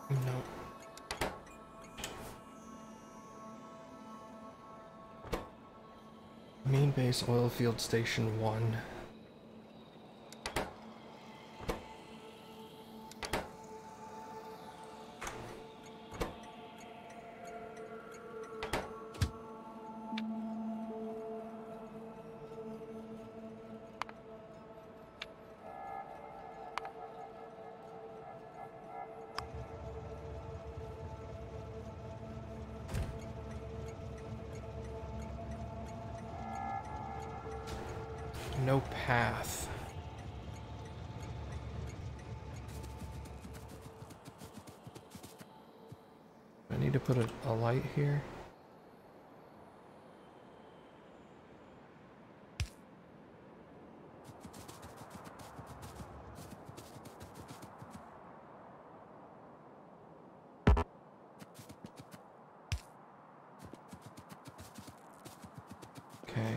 No. Main base oil field station 1. No path. I need to put a light here. Okay.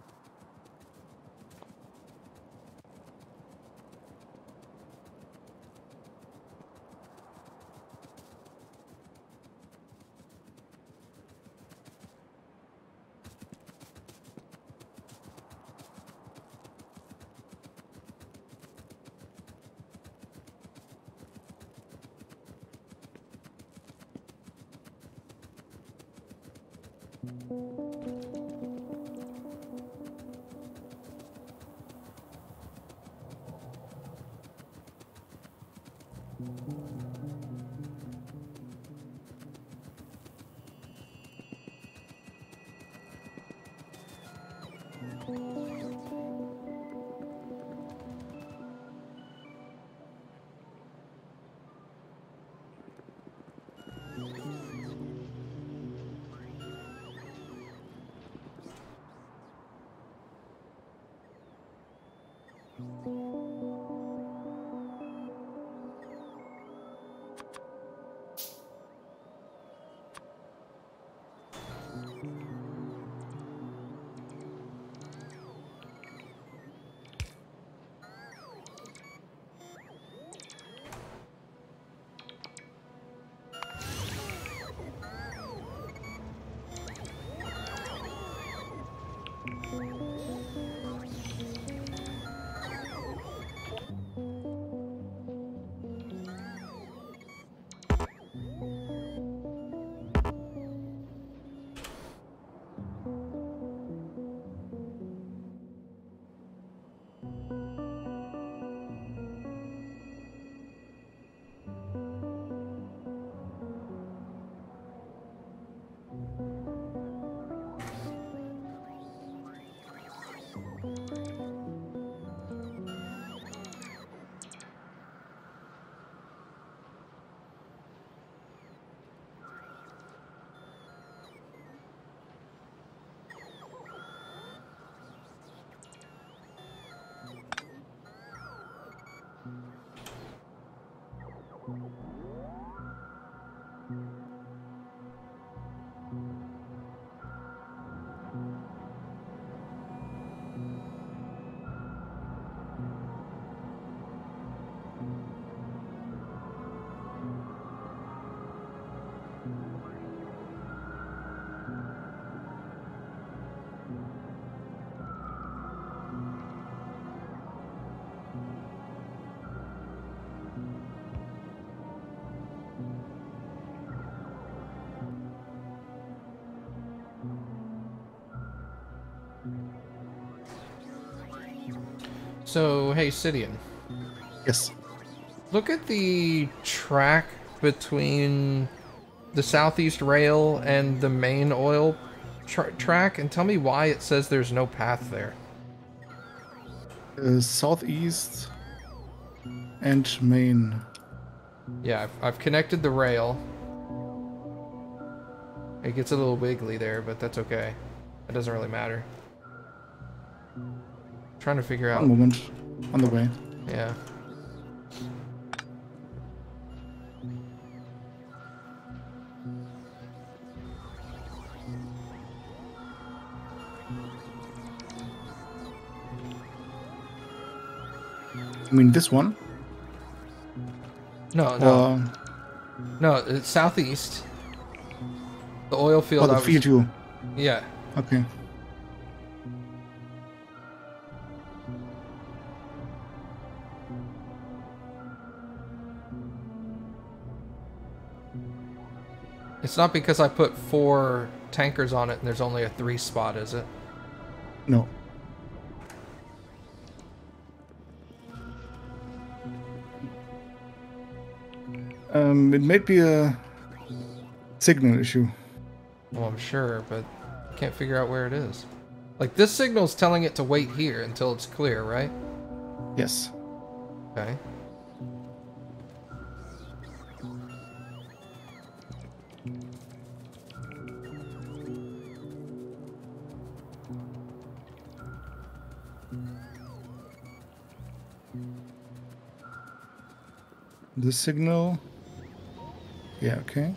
So, hey, Sidian. Yes. Look at the track between the southeast rail and the main oil track and tell me why it says there's no path there. Southeast and main. Yeah, I've connected the rail. It gets a little wiggly there, but that's okay. It doesn't really matter. Trying to figure out. One moment. On the way. Yeah. I mean this one? No, no. No, it's southeast. The oil Oh, field the I was... field you. Yeah. Okay. It's not because I put 4 tankers on it and there's only a 3 spot, is it? No. It might be a signal issue. Well, I'm sure, but I can't figure out where it is. Like, this signal's telling it to wait here until it's clear, right? Yes. Okay. This signal. Yeah, okay.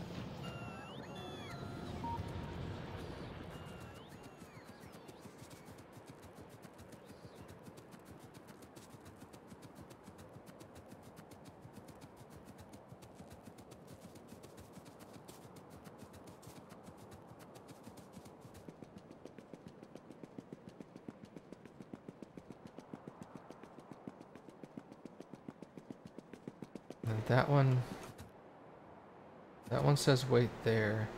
And that one... That one says wait there.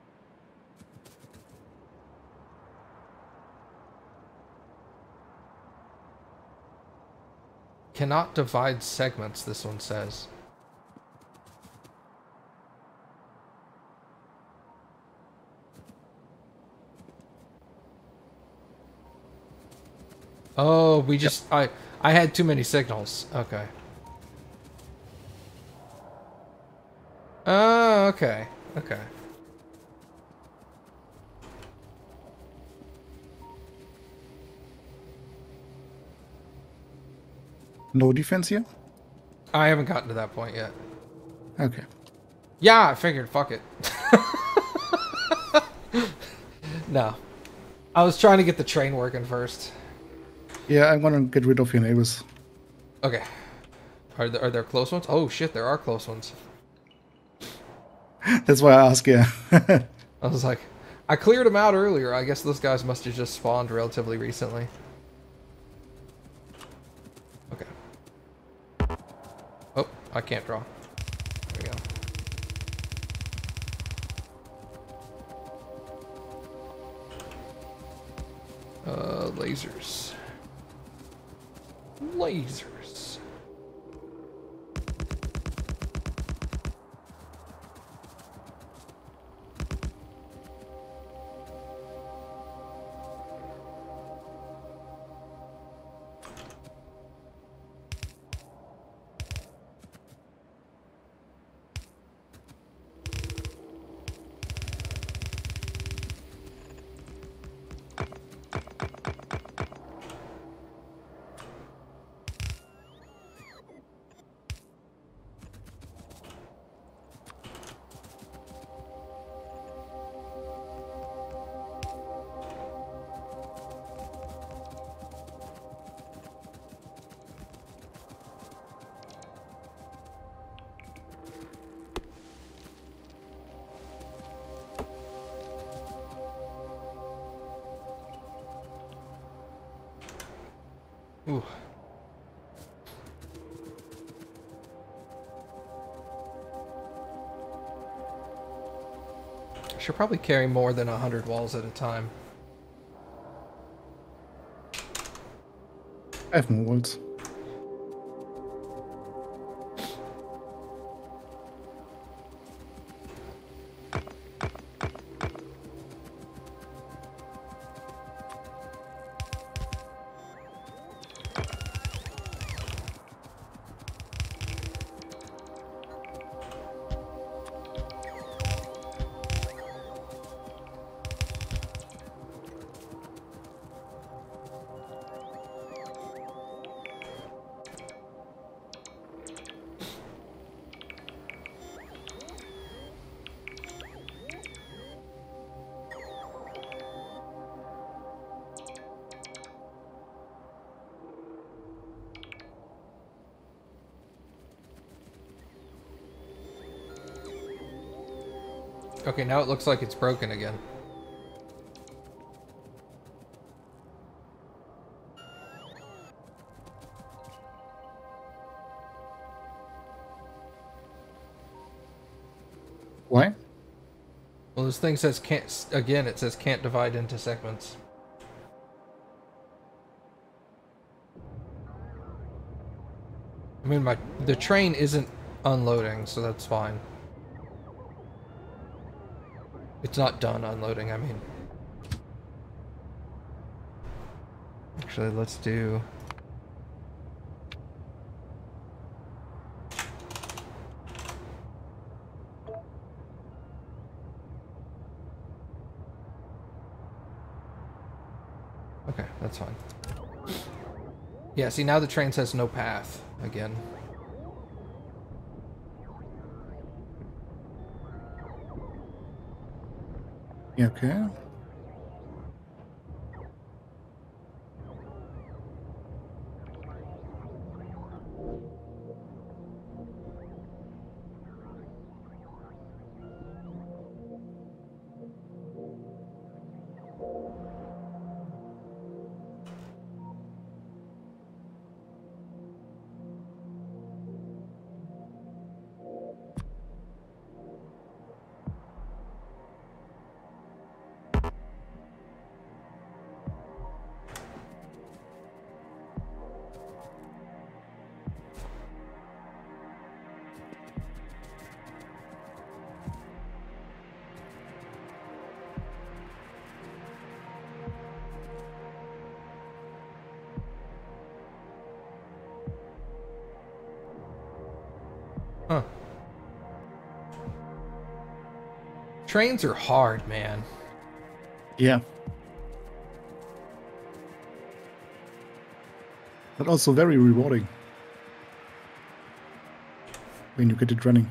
Cannot divide segments, this one says. Oh, we just... Yep. I had too many signals. Okay. Oh, okay. Okay. No defense here? I haven't gotten to that point yet. Okay. Yeah, I figured. Fuck it. No. I was trying to get the train working first. Yeah, I want to get rid of your neighbors. Okay. Are there close ones? Oh shit, there are close ones. That's why I ask, yeah. I was like, I cleared them out earlier. I guess those guys must have just spawned relatively recently. Okay. Oh, I can't draw. There we go. Lasers. Lasers. Ooh. I should probably carry more than 100 walls at a time. I have more walls. Okay, now it looks like it's broken again. Why? Well, this thing says can't, again, it says can't divide into segments. I mean, the train isn't unloading, so that's fine. It's not done unloading, I mean. Actually, let's do... Okay, that's fine. Yeah, see, now the train says no path again. Yeah, okay. Huh. Trains are hard, man. Yeah. But also very rewarding when you get it running.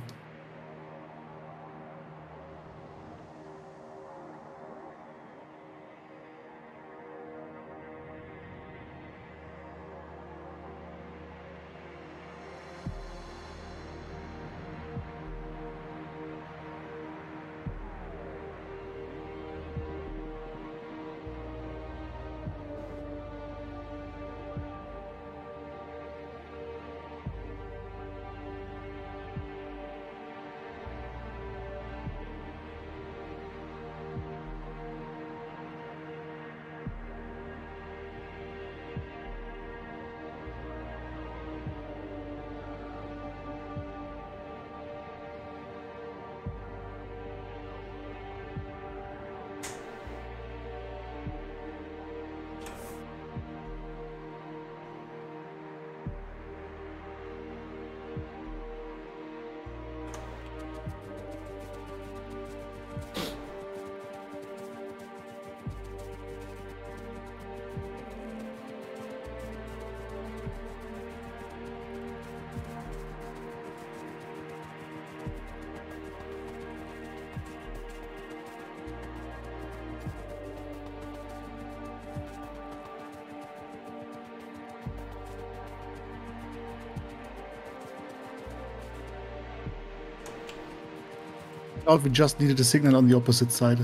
Thought we just needed a signal on the opposite side.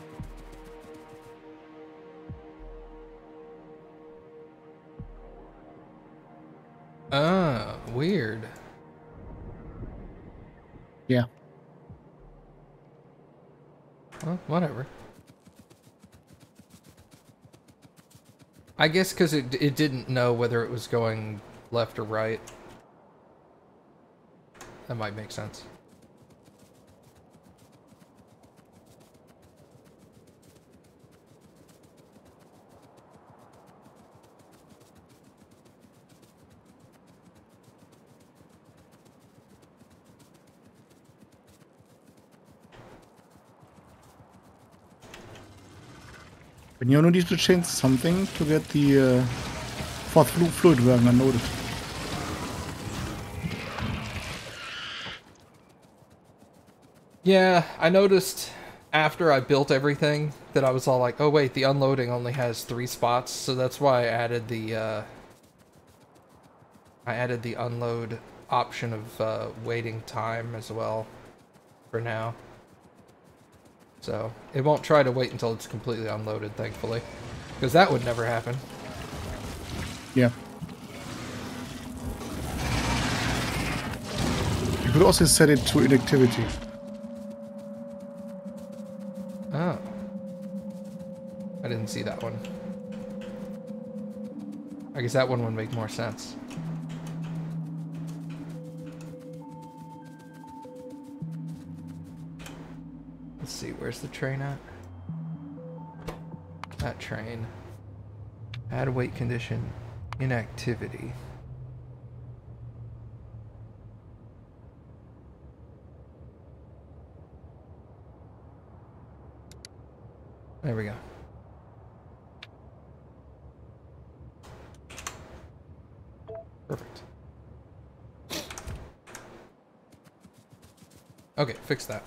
Weird. Yeah. Well, whatever. I guess because it didn't know whether it was going left or right. That might make sense. When you need to change something to get the fourth fluid wagon unloaded. Yeah, I noticed after I built everything that I was all like, oh wait, the unloading only has 3 spots, so that's why I added the unload option of waiting time as well for now. So it won't try to wait until it's completely unloaded, thankfully. Because that would never happen. Yeah. You could also set it to inactivity. Oh. I didn't see that one. I guess that one would make more sense. Let's see, where's the train at? That train. Add weight condition. Inactivity. There we go. Perfect. Okay, fix that.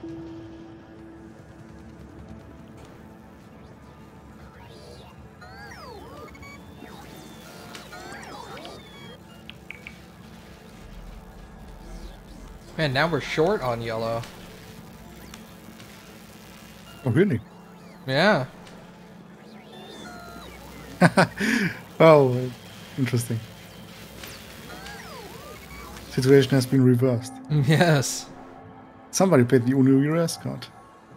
Man, now we're short on yellow. Oh, really? Yeah. Oh, interesting. Situation has been reversed. Yes. Somebody played the Uno reverse card.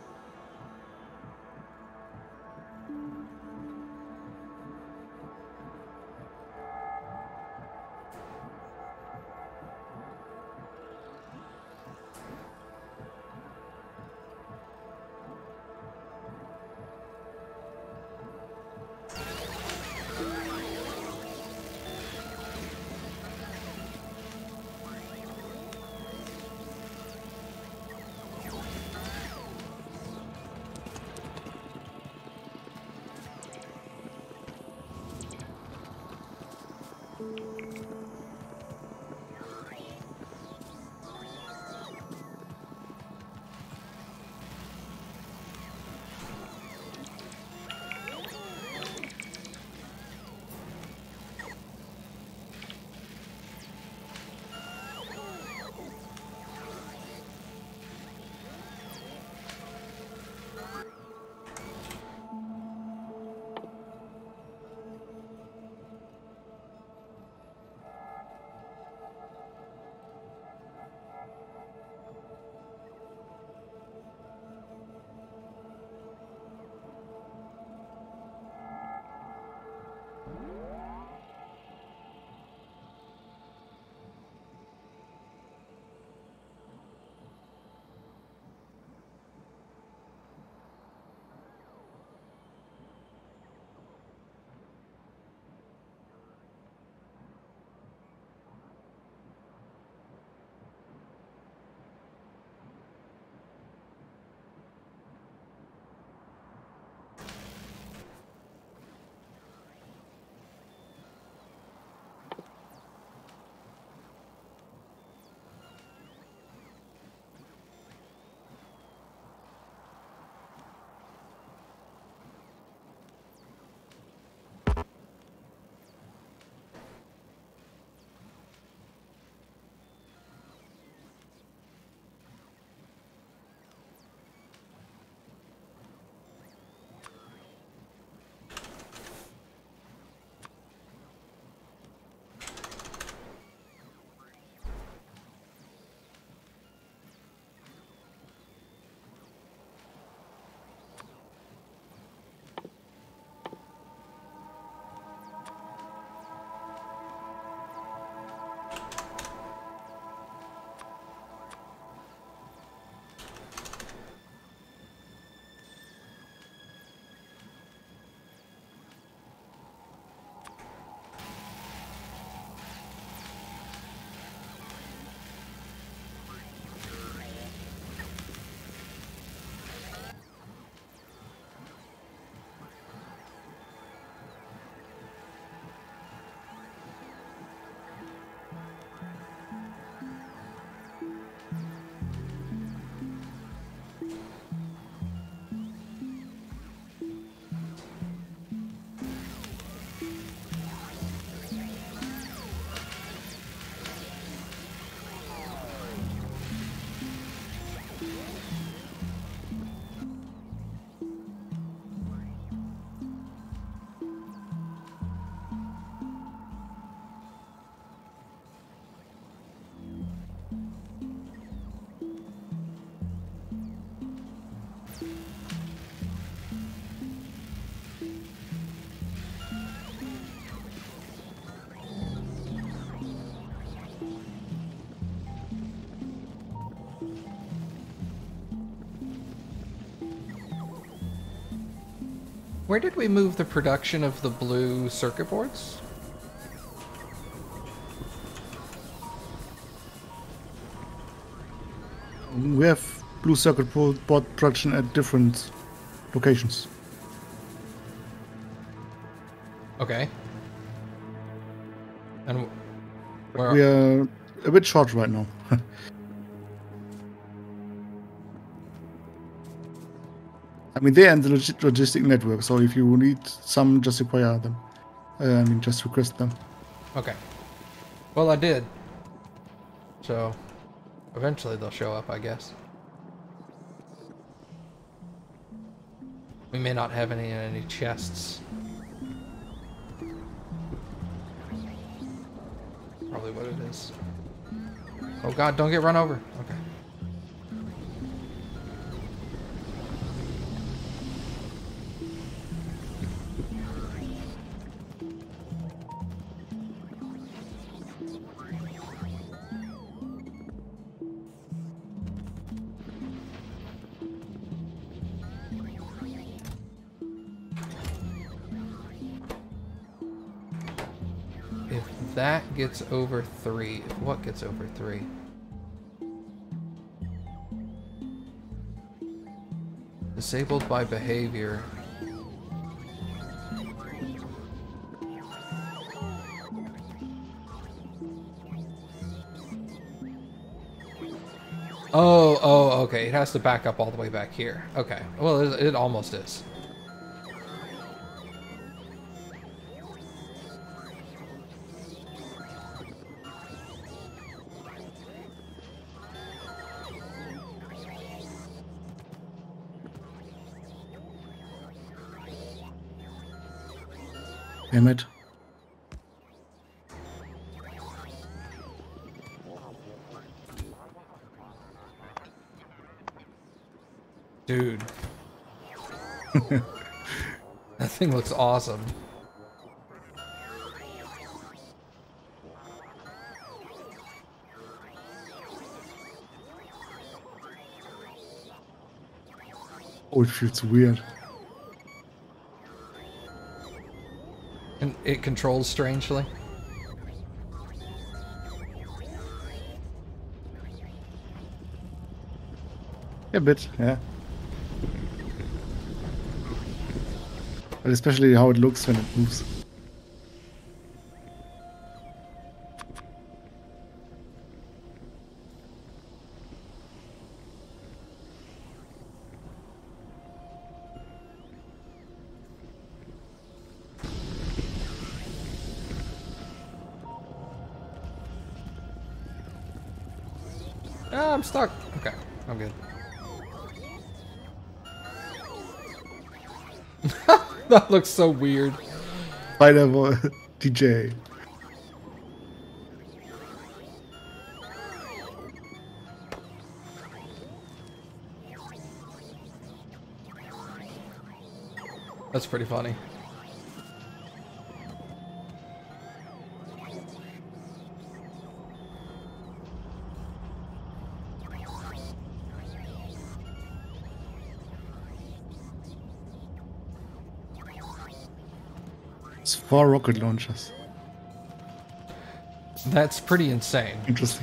Where did we move the production of the blue circuit boards? We have blue circuit board production at different locations. Okay. And We are a bit short right now. I mean, they're in the logistic network, so if you need some, just acquire them. I mean, just request them. Okay. Well, I did. So, eventually they'll show up, I guess. We may not have any chests. Probably what it is. Oh god, don't get run over. Okay. If that gets over 3, if what gets over 3? Disabled by behavior. Oh, okay. It has to back up all the way back here. Okay. Well, it almost is. Damn it. Dude. That thing looks awesome. Oh, it feels weird. And it controls strangely. A bit, yeah. But especially how it looks when it moves. Ah, I'm stuck. Okay, I'm good. That looks so weird. Spider DJ. That's pretty funny. It's 4 rocket launchers. That's pretty insane. Interesting.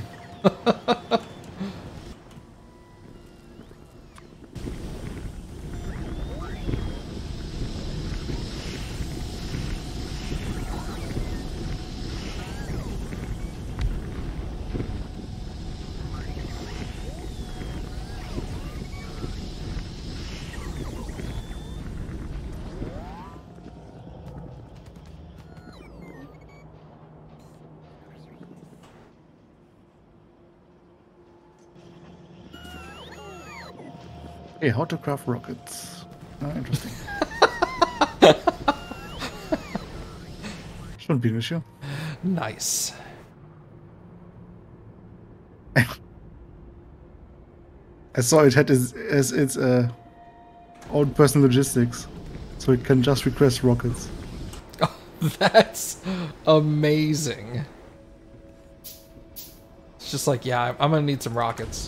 Hey, how to craft rockets. Ah, interesting. Shouldn't be an issue. Nice. I saw it had as its own personal logistics, so it can just request rockets. Oh, that's amazing. It's just like, yeah, I'm gonna need some rockets.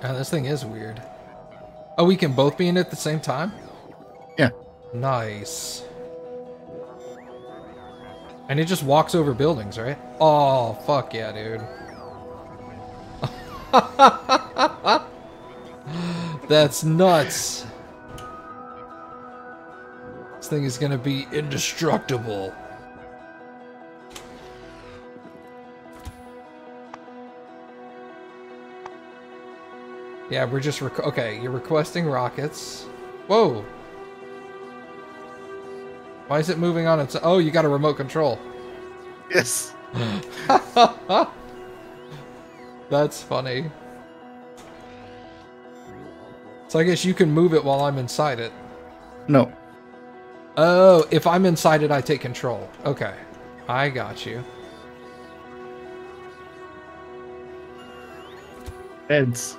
Oh, this thing is weird. Oh, we can both be in it at the same time? Yeah. Nice. And it just walks over buildings, right? Oh, fuck yeah, dude. That's nuts. This thing is gonna be indestructible. Yeah, we're just okay, you're requesting rockets. Whoa. Why is it moving on its... Oh, you got a remote control. Yes. That's funny. So I guess you can move it while I'm inside it. No. Oh, if I'm inside it, I take control. Okay. I got you. Heads.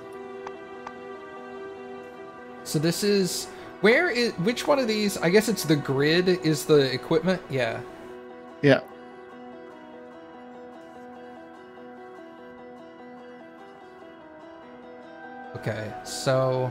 So this is... Where is... Which one of these... I guess it's the grid is the equipment? Yeah. Yeah. Okay, so...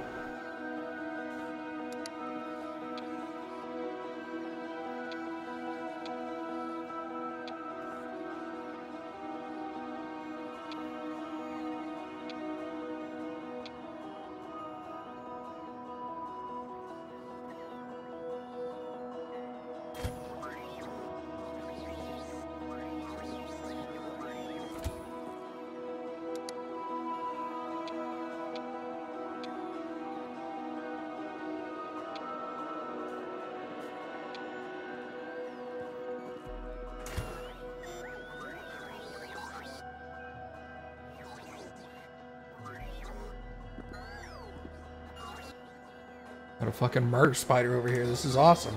Got a fucking murder spider over here. This is awesome.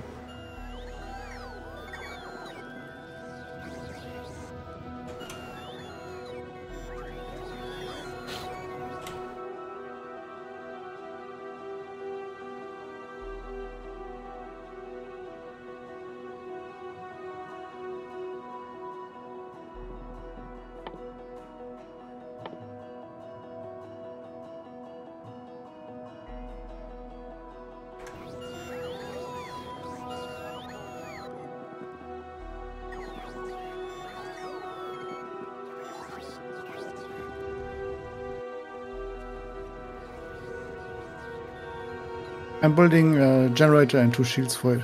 I'm building a generator and 2 shields for it.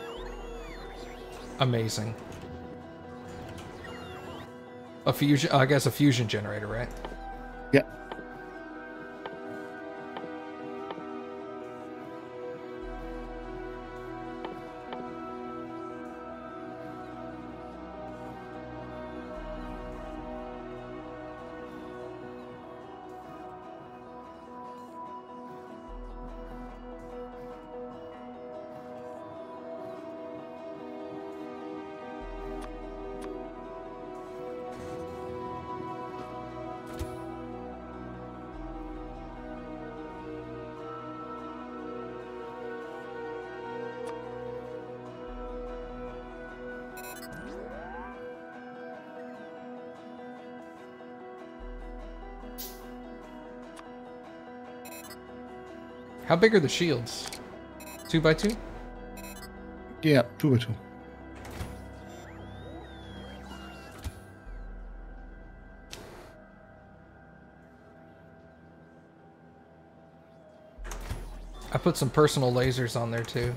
Amazing. A fusion... I guess a fusion generator, right? Yeah. How big are the shields? 2x2? Yeah, 2 by 2. I put some personal lasers on there too.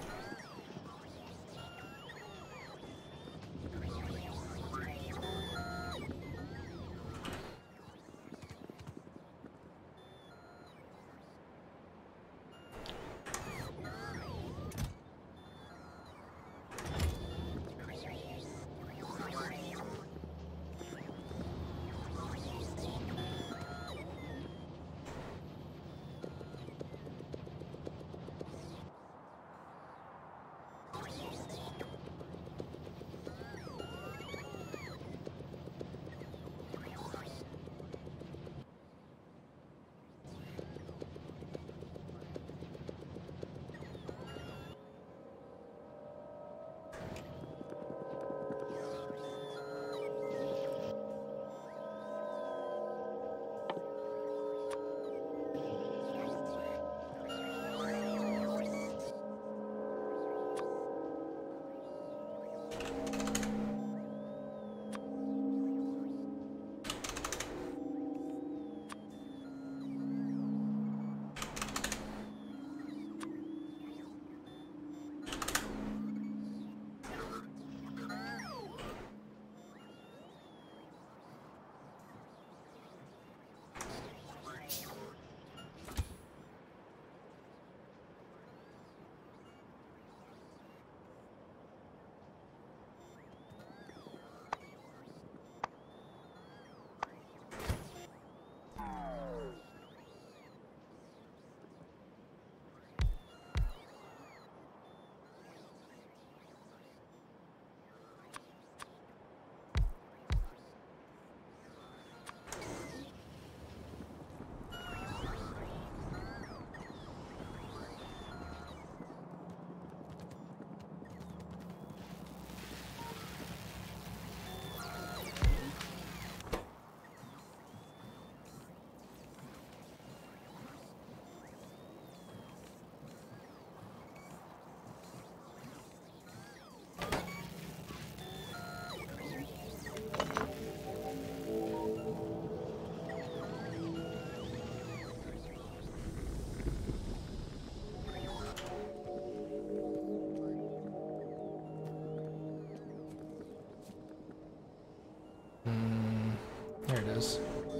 There it is.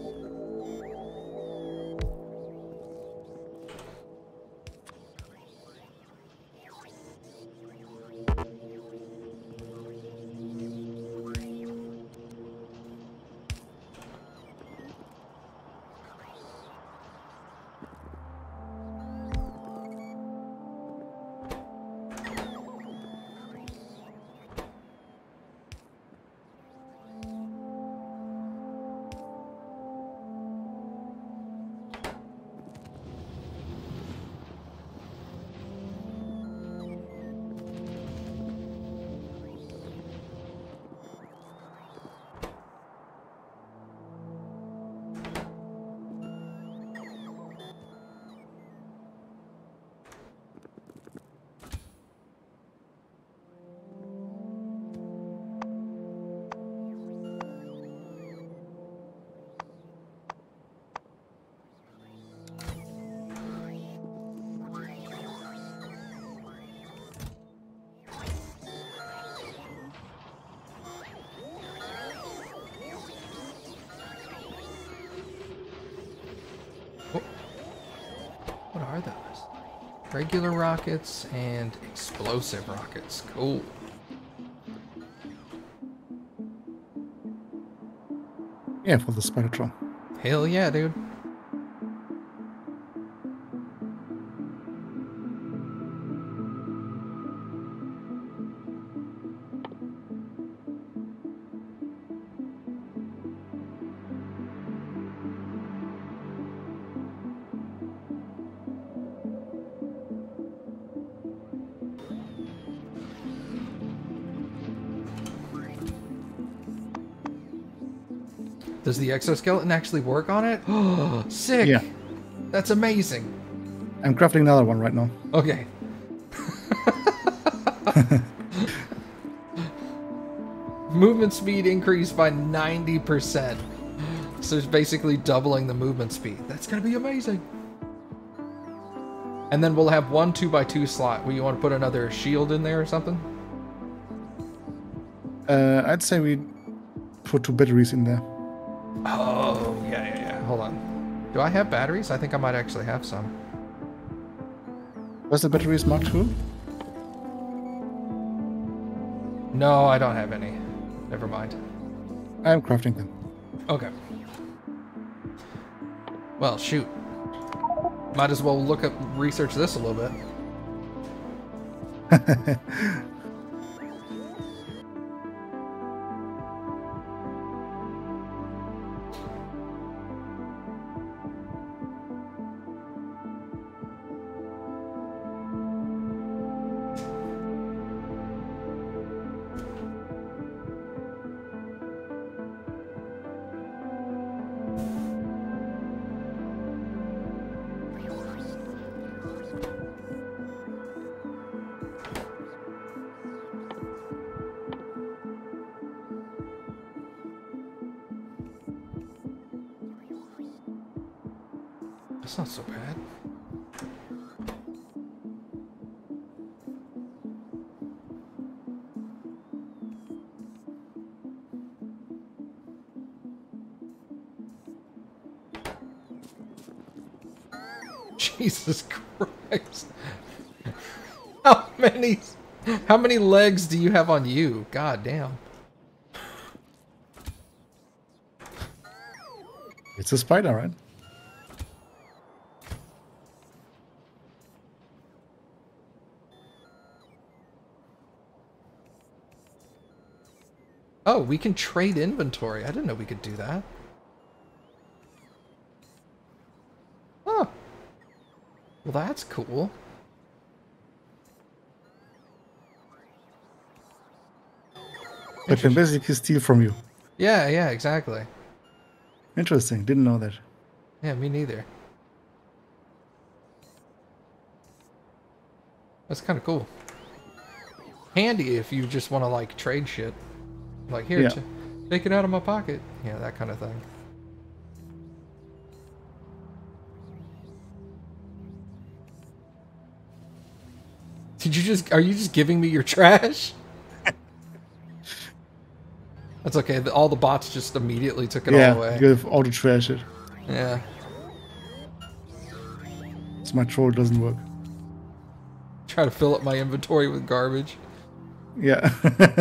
What are those? Regular rockets and explosive rockets. Cool. Yeah, for the Spidertron. Hell yeah, dude. Does the exoskeleton actually work on it? Oh, sick! Yeah. That's amazing. I'm crafting another one right now. Okay. Movement speed increased by 90%. So it's basically doubling the movement speed. That's gonna be amazing. And then we'll have one 2x2 slot where you want to put another shield in there or something? I'd say we put 2 batteries in there. Oh, yeah. Hold on. Do I have batteries? I think I might actually have some. Where's the batteries Mark II? No, I don't have any. Never mind. I'm crafting them. Okay. Well, shoot. Might as well research this a little bit. That's not so bad. Jesus Christ. How many legs do you have on you? God damn. It's a spider, right? Oh, we can trade inventory. I didn't know we could do that. Oh. Well, that's cool. I can basically steal from you. Yeah, exactly. Interesting. Didn't know that. Yeah, me neither. That's kind of cool. Handy if you just want to, like, trade shit. Like, here, Yeah. take it out of my pocket. Yeah, that kind of thing. Are you just giving me your trash? That's okay. All the bots just immediately took it all Yeah, away. you have auto trash it. Yeah. So my troll doesn't work. Try to fill up my inventory with garbage. Yeah.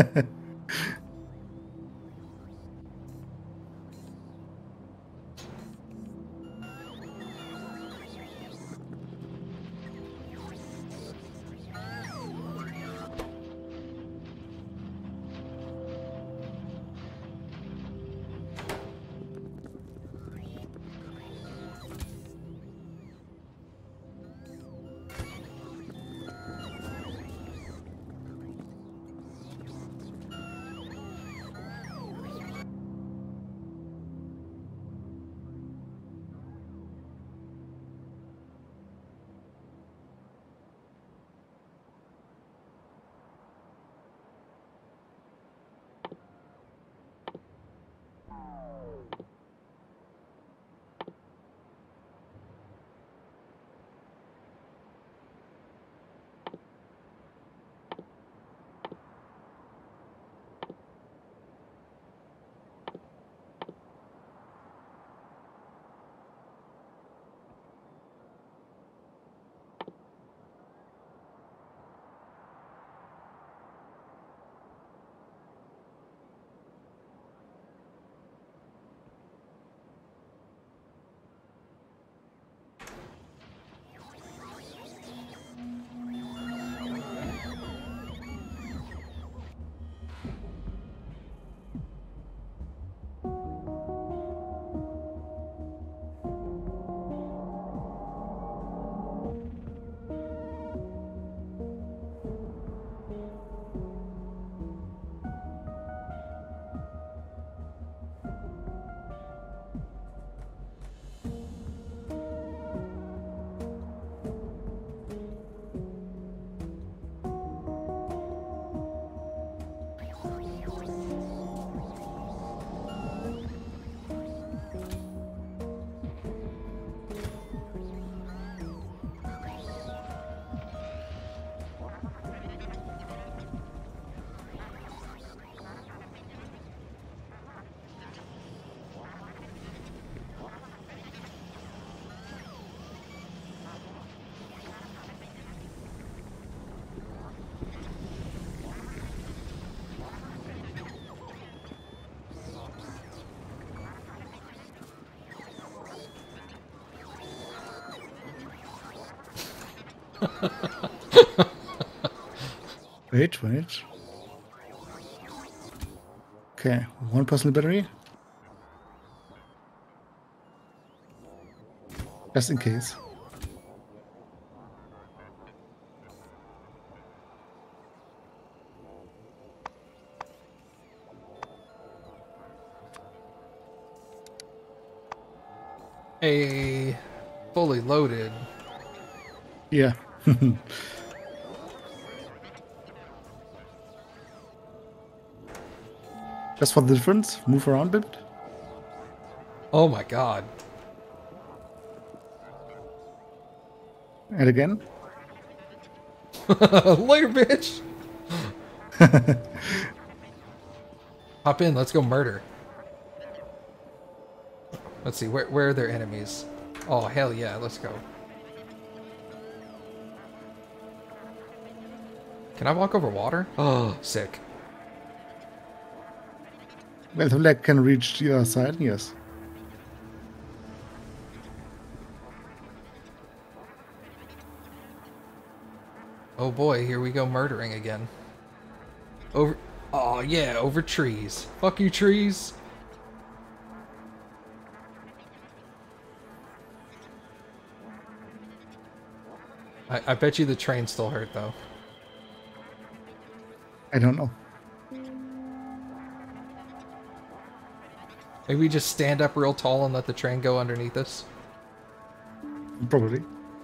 Wait, wait. Okay, one personal battery. Just in case. A fully loaded. Yeah. Just for the difference, move around a bit. Oh my god. And again. Later, bitch. Hop in. Let's go murder. Let's see. Where are their enemies? Oh, hell yeah. Let's go. Can I walk over water? Oh, sick. Well, the leg can reach the other side, yes. Oh boy, here we go murdering again. Over... Oh yeah, over trees. Fuck you, trees. I bet you the train still hurt, though. I don't know. Maybe we just stand up real tall and let the train go underneath us. Probably.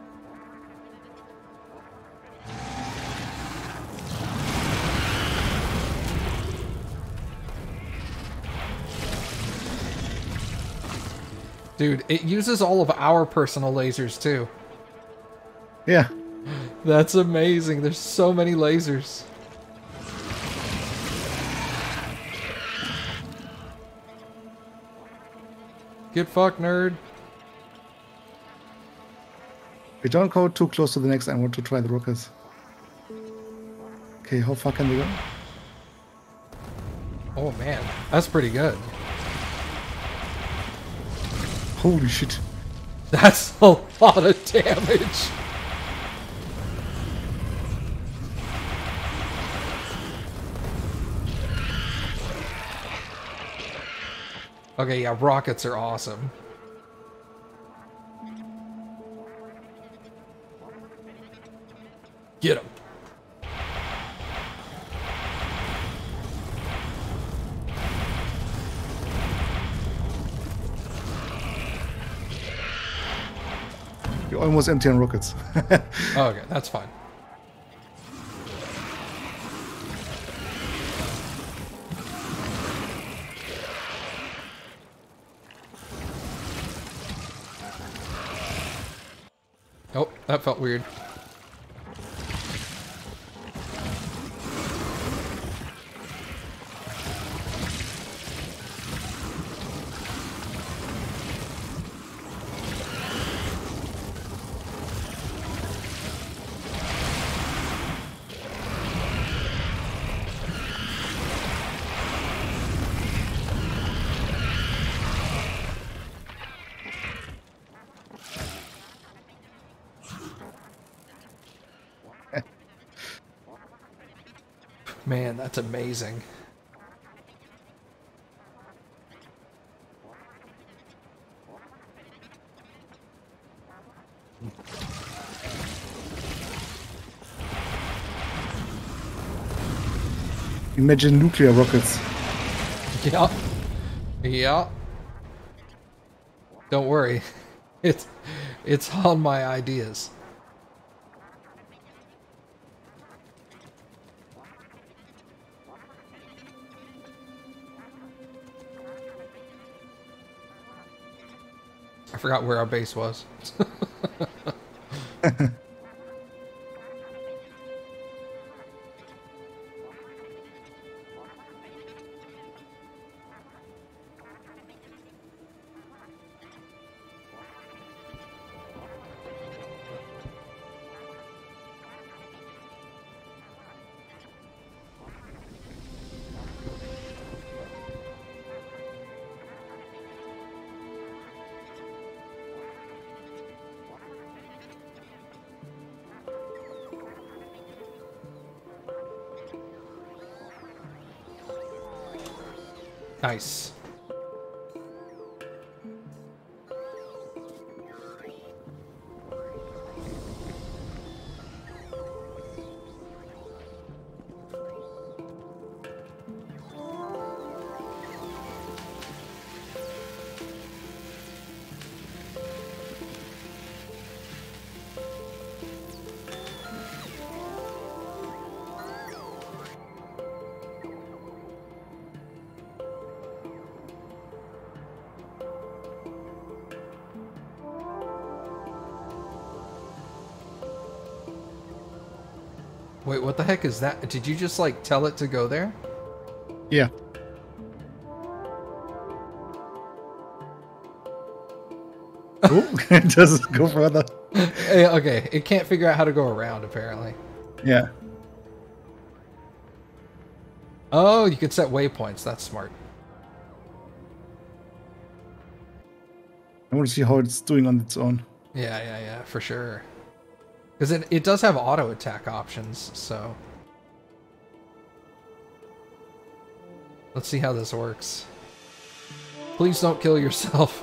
Dude, it uses all of our personal lasers, too. Yeah. That's amazing. There's so many lasers. Get fucked, nerd. We don't go too close to the next. I want to try the rockets. Okay, how far can they go? Oh man, that's pretty good. Holy shit. That's a lot of damage. Okay, yeah, rockets are awesome. Get him. You're almost empty on rockets. Okay, that's fine. Oh, that felt weird. Man, that's amazing. Imagine nuclear rockets. Yeah. Yeah. Don't worry. It's on my ideas. I forgot where our base was. Nice. Wait, what the heck is that? Did you just, like, tell it to go there? Yeah. Oh, it doesn't go further. Okay, it can't figure out how to go around, apparently. Yeah. Oh, you can set waypoints. That's smart. I want to see how it's doing on its own. Yeah, for sure. Because it does have auto attack options, so... Let's see how this works. Please don't kill yourself.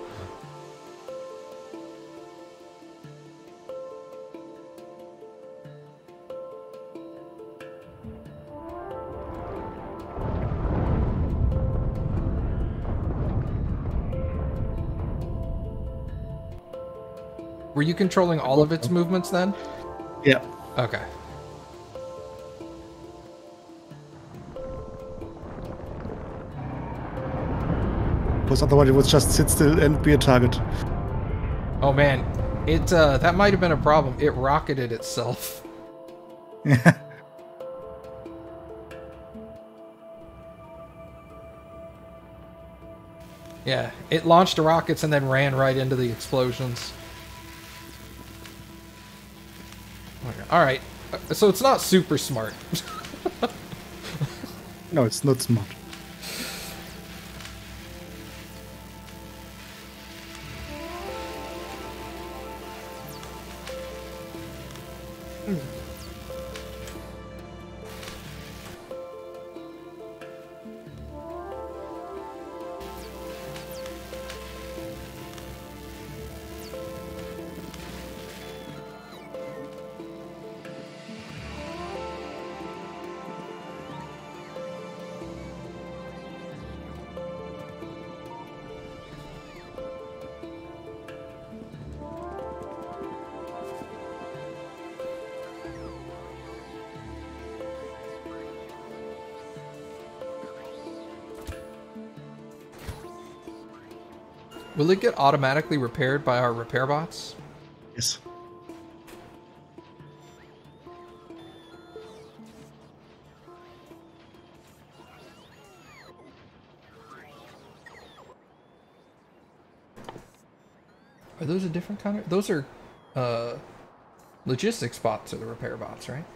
Were you controlling all of its movements then? Yeah. Okay. Because otherwise it would just sit still and be a target. Oh man, that might have been a problem. It rocketed itself. Yeah. Yeah, it launched the rockets and then ran right into the explosions. Okay, alright, so it's not super smart. No, it's not smart. Will it get automatically repaired by our repair bots? Yes. Are those a different kind of... Those are, logistics bots are the repair bots, right?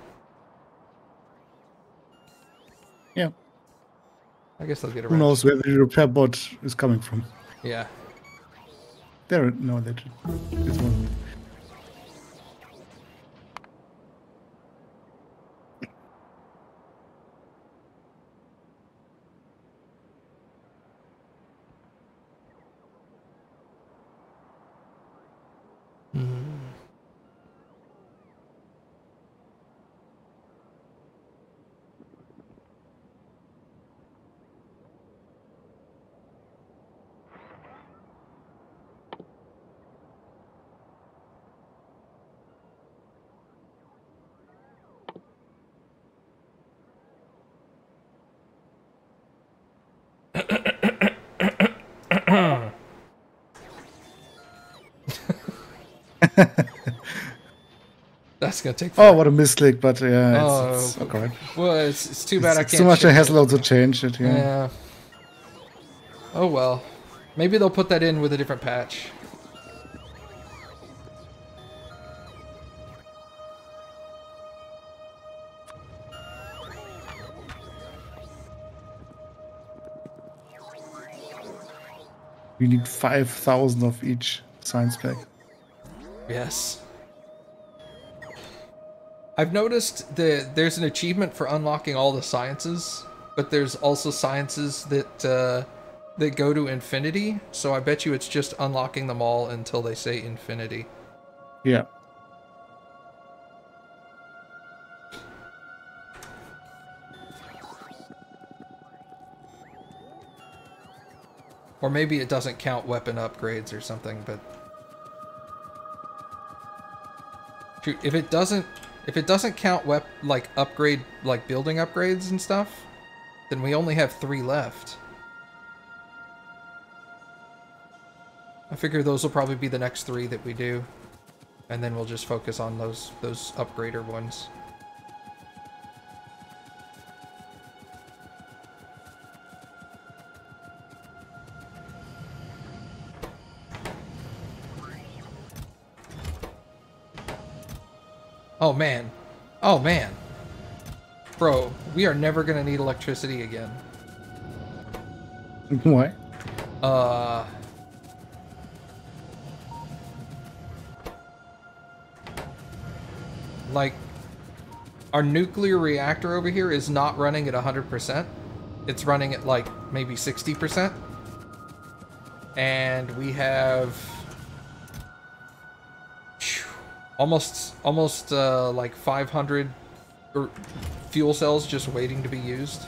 Yeah. I guess they'll get Who around. knows where the repair bot is coming from? Yeah. There, no, that this one. That's gonna take Oh, forever. what a mistake! But yeah, Oh, it's okay. well, it's too bad I It's can't too much a change hassle it. to change it. Yeah. Yeah. Oh well. Maybe they'll put that in with a different patch. We need 5,000 of each science pack. Yes. I've noticed that there's an achievement for unlocking all the sciences, but there's also sciences that that go to infinity. So I bet you it's just unlocking them all until they say infinity. Yeah. Or maybe it doesn't count weapon upgrades or something, but shoot, if it doesn't count upgrade building upgrades and stuff, then we only have 3 left. I figure those will probably be the next 3 that we do, and then we'll just focus on those upgrader ones. Oh man. Oh man. Bro, we are never gonna need electricity again. Why? Like, our nuclear reactor over here is not running at 100%. It's running at like maybe 60%. And we have almost like 500 fuel cells just waiting to be used.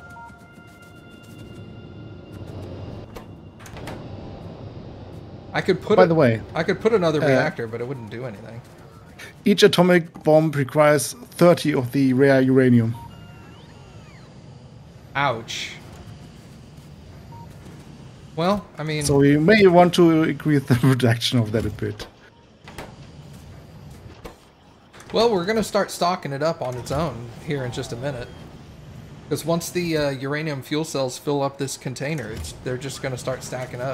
I could put By the way, I could put another reactor, but it wouldn't do anything. each atomic bomb requires 30 of the rare uranium. Ouch. Well, I mean... So we may want to increase the production of that a bit. Well, we're going to start stocking it up on its own here in just a minute. Because once the uranium fuel cells fill up this container, they're just going to start stacking up.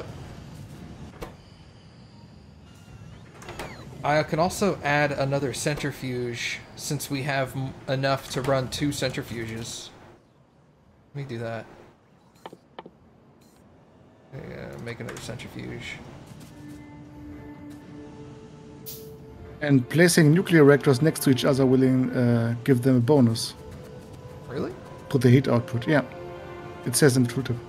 I can also add another centrifuge since we have enough to run 2 centrifuges. Let me do that. Yeah, make another centrifuge. And placing nuclear reactors next to each other will give them a bonus. Really? Put the heat output, yeah. It says in the tooltip.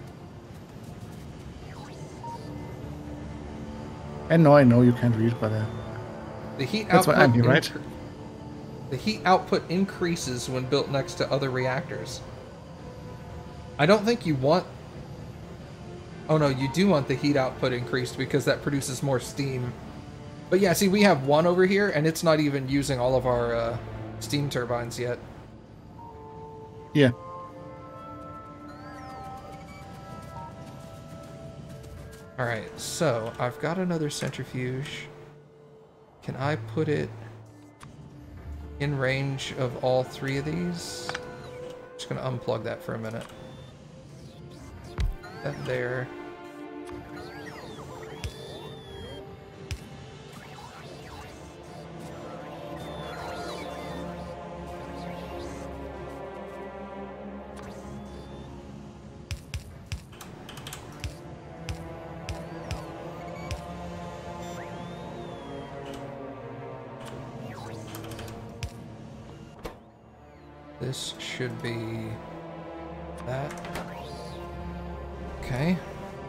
And I know you can't read, but the heat that's output why I'm here, right? The heat output increases when built next to other reactors. I don't think you want... Oh no, you do want the heat output increased because that produces more steam. But yeah, see, we have 1 over here, and it's not even using all of our steam turbines yet. Yeah. Alright, so I've got another centrifuge. Can I put it in range of all 3 of these? Just gonna unplug that for a minute. That there. This should be that. Okay.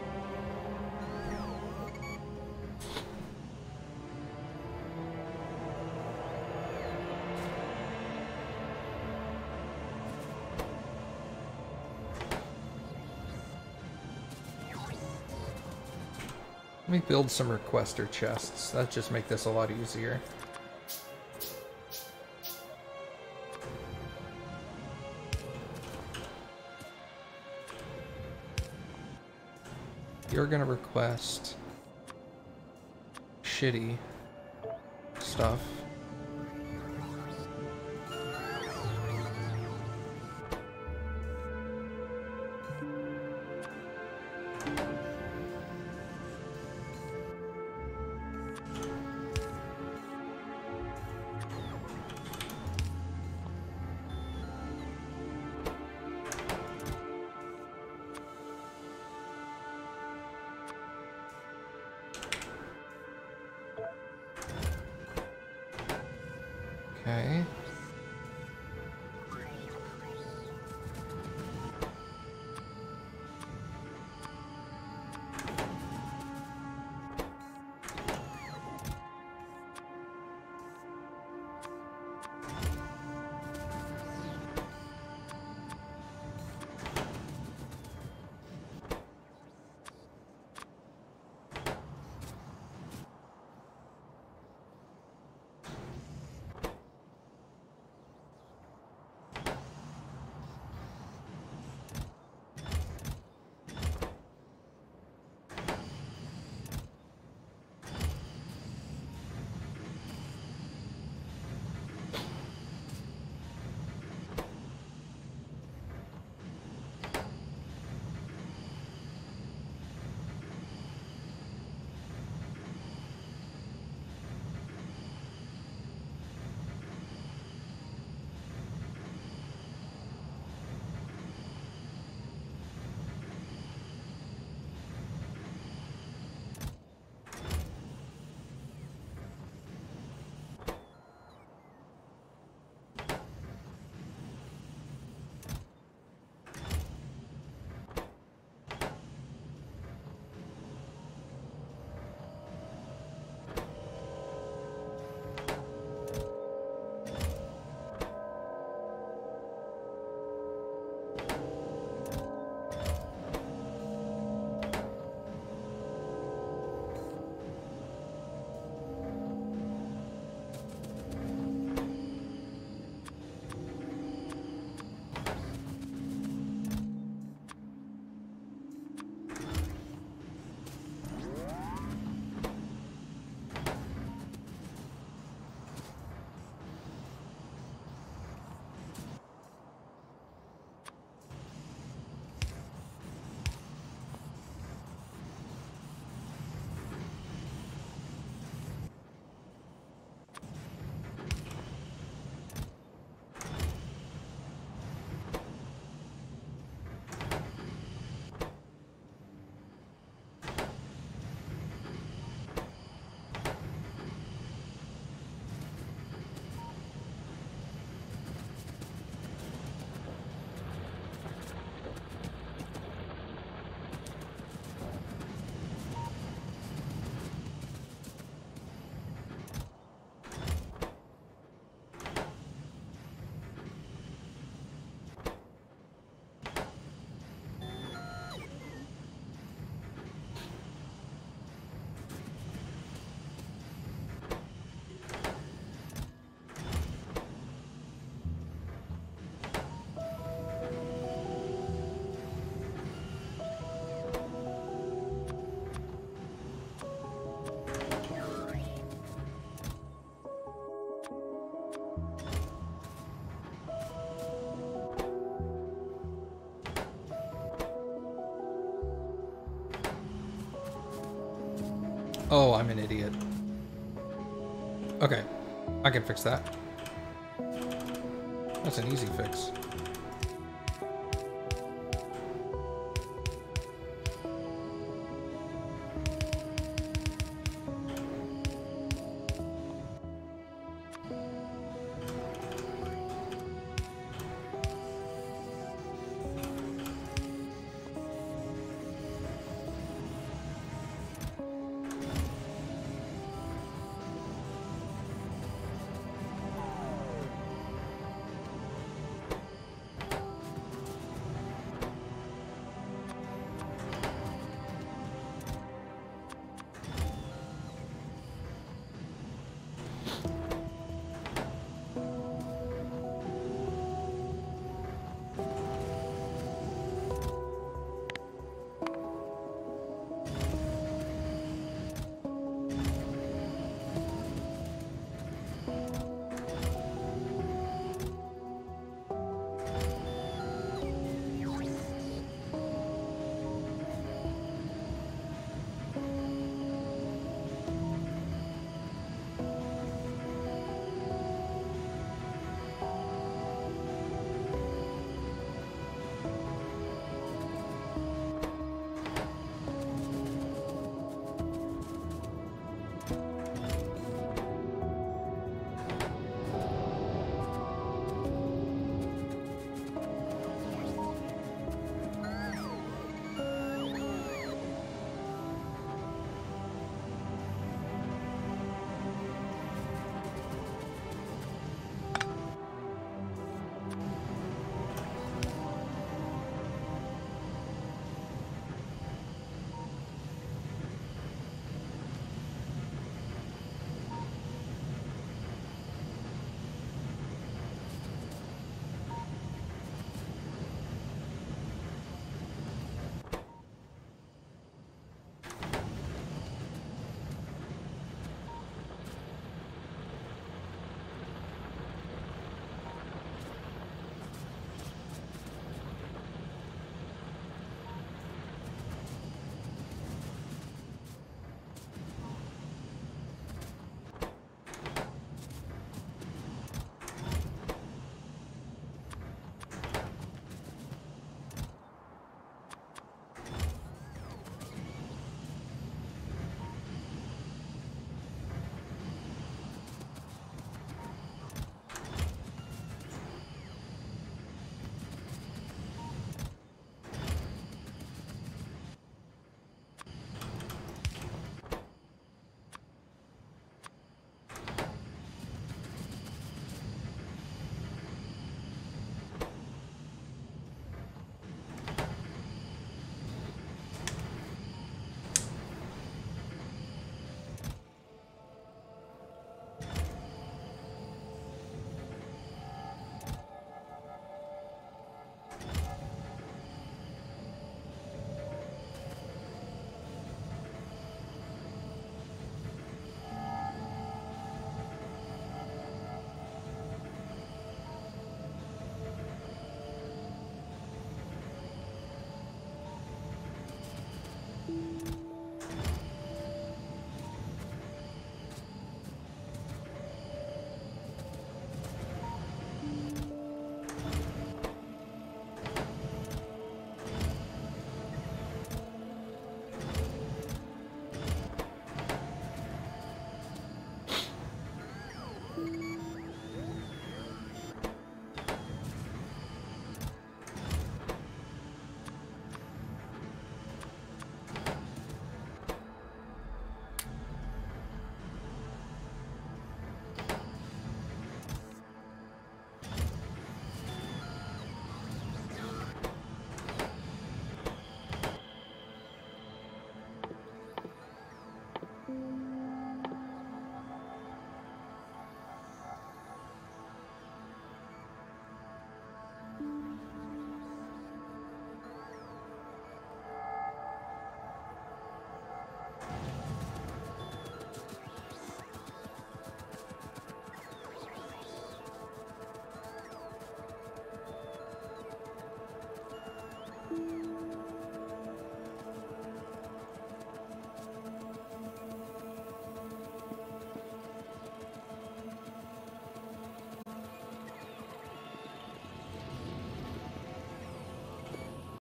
Let me build some requester chests. That just make this a lot easier. You're gonna request shitty stuff. Okay. Oh, I'm an idiot. Okay, I can fix that. That's an easy fix.